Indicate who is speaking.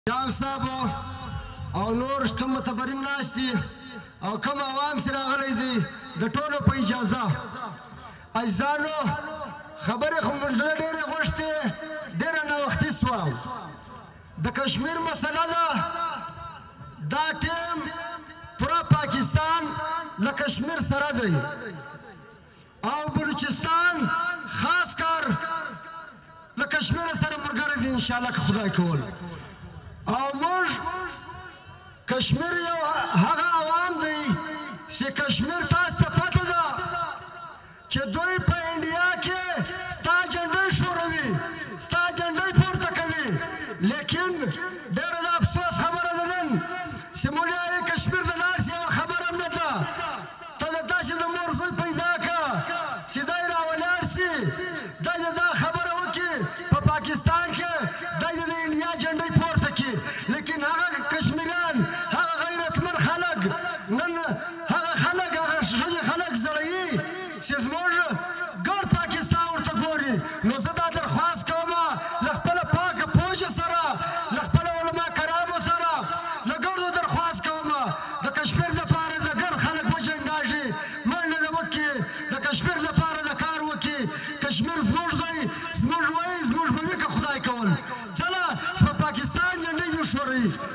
Speaker 1: جام صاحب او نور کوم متبرین ناست دي او کوم عوام سره راغلي دي د ټولو په اجازه عزیزانو خبرې خو موږ زړه ډېرې غوښتې ډېره ناوختي سوه د کشمیر مسله ده دا ټیم پوره پاکستان له کشمیر سره دی او بلوچستان خاص کار له کشمیر سره ملګری دی انشاءالله که خدای کول او موږ کشمیر یو هغه عوام دی چې کشمیر تاسو ته پته ده چې دوی په انډیا کې ستا جنډۍ ښوروي ستا جنډۍ پورته کوي لیکن ډېره د افسوس خبره ده نن چې موږ یې کشمیر ته لاړ شي یوه خبره هم نه ده ته د داسې د مور زوی پیدا کړه چې دی راولاړ شي دی د دا خبره وکړي په پاکستان کې دی د انډیا جنډۍ پورته کړي لیکن هغه کشمیریان هغه غیرتمن خلک نن هغه خلک هغه ښځې خلک زړوي چې زموږ ګڼ پاکستان ورته ګوري نو زه دا درخواست کوم له خپله پاکه پوهې سره له خپله علما کرامو سره له ګڼو درخواست کوم د کشمیر لپاره د ګڼ خلک وجنګاږي منډه دې وکړي د کشمیر لپاره د کار وکړي کشمیر زموږ دی زموږ وایي زموږ به وي که خدای کول چله چې په پاکستان جنډۍ وښوروي